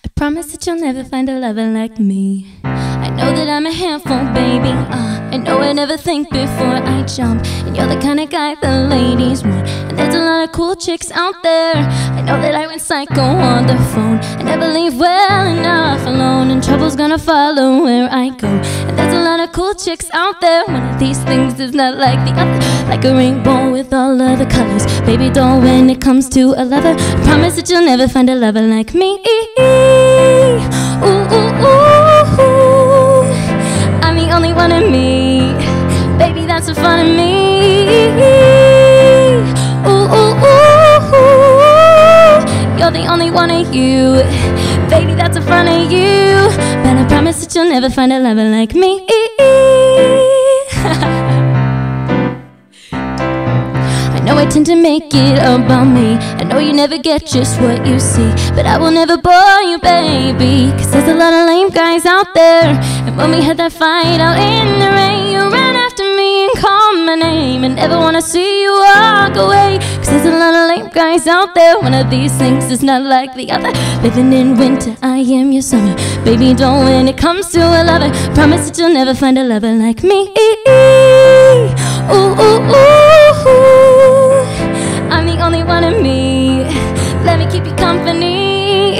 I promise that you'll never find a lover like me. I know that I'm a handful, baby. I know I never think before I jump, and you're the kind of guy the ladies want. And there's a lot of cool chicks out there. I know that I went psycho on the phone. I never leave well enough alone, and trouble's gonna follow where I go. And there's a lot of cool chicks out there. One of these things is not like the other, like a rainbow with all of the colors. Baby doll, when it comes to a lover, I promise that you'll never find a lover like me. Ooh, ooh, ooh, ooh. I'm the only one in me, baby, that's the fun in me. Ooh, ooh, ooh, ooh. You're the only one of you, baby, that's the fun of you. But I promise that you'll never find a lover like me. I know I tend to make it about me. I know you never get just what you see, but I will never bore you, baby, cause there's a lot of lame guys out there. And when we had that fight out in the rain, you ran after me and called my name, and never wanna see you walk away, cause there's a lot of lame guys out there. One of these things is not like the other. Living in winter, I am your summer. Baby, don't when it comes to a lover, promise that you'll never find a lover like me. Ooh, ooh, ooh, ooh. I'm the only one in me, let me keep you company.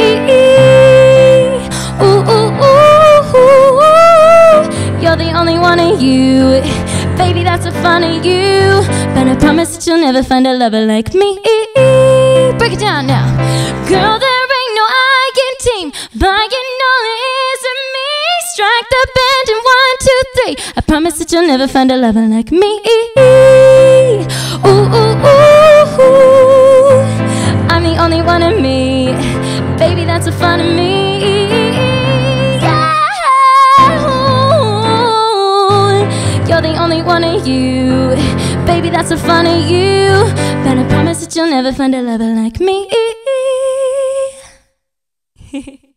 Ooh, ooh, ooh, ooh. You're the only one of you, baby, that's the fun of you. But I promise that you'll never find a lover like me. Break it down now. Girl, there ain't no I can team, but you know it isn't me. Strike the band in 1, 2, 3. I promise that you'll never find a lover like me. Ooh, ooh, ooh, ooh. I'm the only one in me, baby, that's the fun of me. Yeah. Ooh. You're the only one of you, baby, that's the fun of you. But I promise that you'll never find a lover like me.